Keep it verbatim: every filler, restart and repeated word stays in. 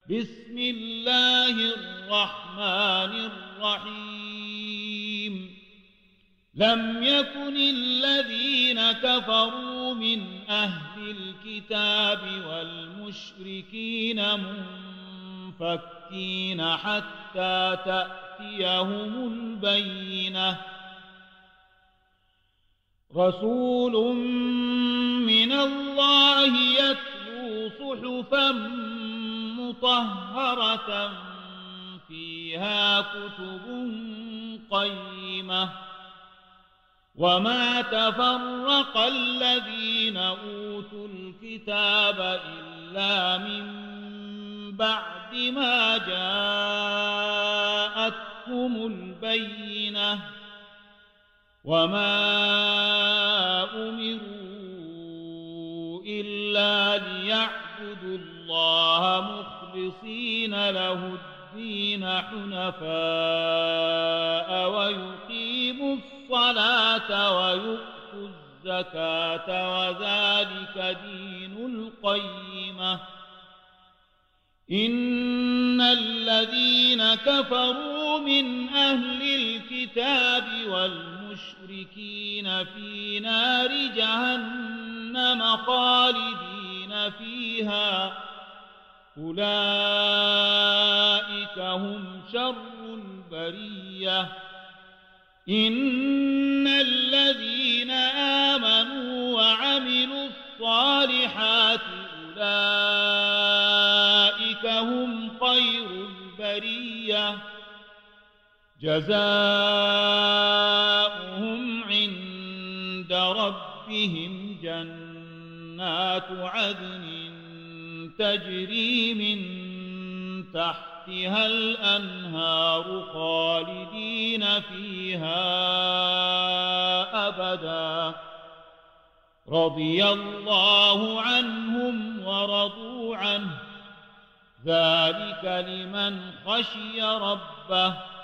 بسم الله الرحمن الرحيم لم يكن الذين كفروا من أهل الكتاب والمشركين منفكين حتى تأتيهم البينة رسول من الله يتلو صحفا مطهرة فيها كتب قيمة وما تفرق الذين أوتوا الكتاب إلا من بعد ما جاءتهم البينة وما أمروا إلا ليعبدوا الله مخلصين له الدين حنفاء ويقيموا الصلاة ويؤتوا الزكاة وذلك دين القيمة إن الذين كفروا من أهل الكتاب والمشركين في نار جهنم خالدين فيها أولئك هم شر البرية إن الذين آمنوا وعملوا الصالحات أولئك هم خير البرية جزاؤهم عند ربهم جنات عدن تجري من تحتها الأنهار خالدين فيها أبدا رضي الله عنهم ورضوا عنه ذلك لمن خشي ربه